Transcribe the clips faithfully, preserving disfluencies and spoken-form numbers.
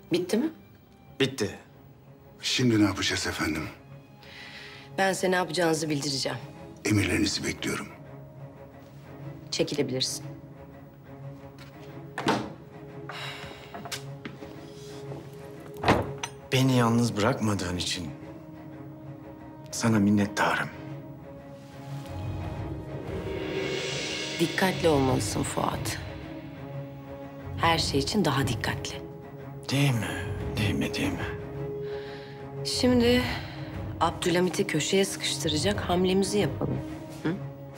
Bitti mi? Bitti. Şimdi ne yapacağız efendim? Ben size ne yapacağınızı bildireceğim. Emirlerinizi bekliyorum. Çekilebilirsin. Beni yalnız bırakmadığın için sana minnettarım. Dikkatli olmalısın Fuat. Her şey için daha dikkatli. Değil mi? Değil mi? Değil mi? Şimdi Abdülhamit'i köşeye sıkıştıracak hamlemizi yapalım. Hı?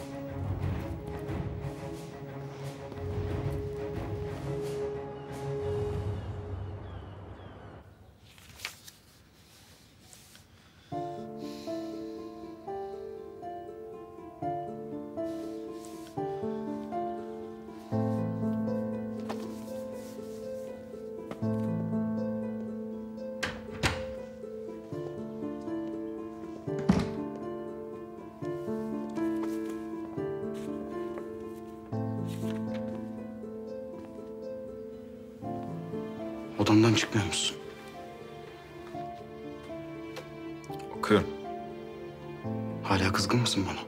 Odamdan çıkmıyor musun? Okuyorum. Hala kızgın mısın bana?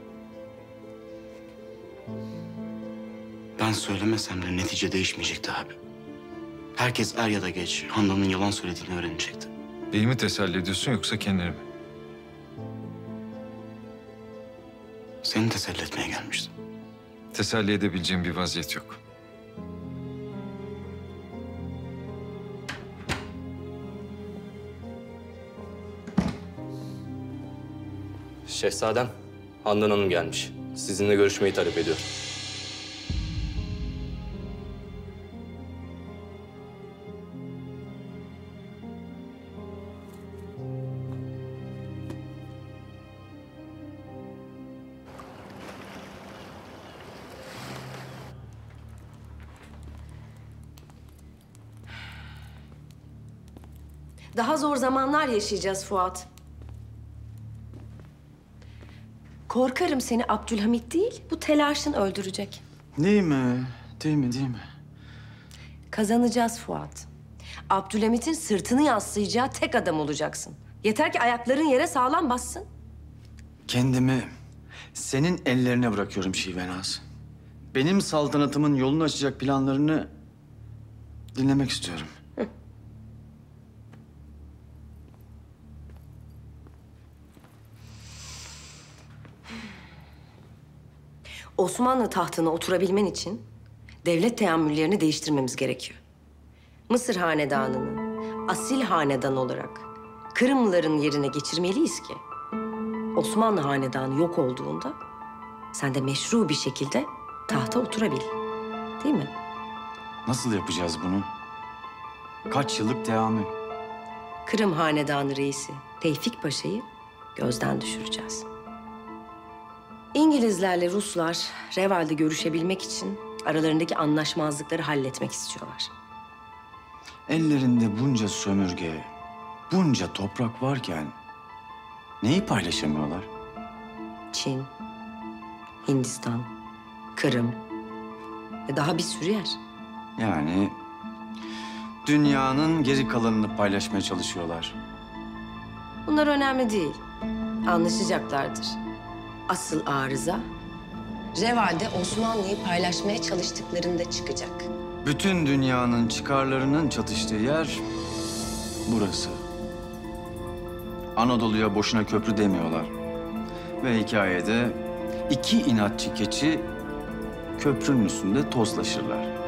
Ben söylemesem de netice değişmeyecekti abi. Herkes er ya da geç Handan'ın yalan söylediğini öğrenecekti. Beni mi teselli ediyorsun yoksa kendini mi? Seni teselli etmeye gelmiştim. Teselli edebileceğim bir vaziyet yok. Şehzadem, Handan Hanım gelmiş. Sizinle görüşmeyi talep ediyor. Daha zor zamanlar yaşayacağız Fuat. Korkarım seni Abdülhamit değil, bu telaşın öldürecek. Değil mi? Değil mi? Değil mi? Kazanacağız Fuat. Abdülhamit'in sırtını yaslayacağı tek adam olacaksın. Yeter ki ayakların yere sağlam bassın. Kendimi senin ellerine bırakıyorum Şivenaz. Benim saltanatımın yolunu açacak planlarını dinlemek istiyorum. Osmanlı tahtına oturabilmen için devlet teamüllerini değiştirmemiz gerekiyor. Mısır hanedanını asil hanedan olarak Kırımlıların yerine geçirmeliyiz ki Osmanlı hanedanı yok olduğunda sen de meşru bir şekilde tahta oturabil. Değil mi? Nasıl yapacağız bunu? Kaç yıllık teamül? Kırım hanedanı reisi Tevfik Paşa'yı gözden düşüreceğiz. İngilizlerle Ruslar Reval'de görüşebilmek için aralarındaki anlaşmazlıkları halletmek istiyorlar. Ellerinde bunca sömürge, bunca toprak varken neyi paylaşamıyorlar? Çin, Hindistan, Kırım ve daha bir sürü yer. Yani dünyanın geri kalanını paylaşmaya çalışıyorlar. Bunlar önemli değil. Anlaşacaklardır. Asıl arıza Reval'de Osmanlı'yı paylaşmaya çalıştıklarında çıkacak. Bütün dünyanın çıkarlarının çatıştığı yer burası. Anadolu'ya boşuna köprü demiyorlar. Ve hikayede iki inatçı keçi köprünün üstünde tozlaşırlar.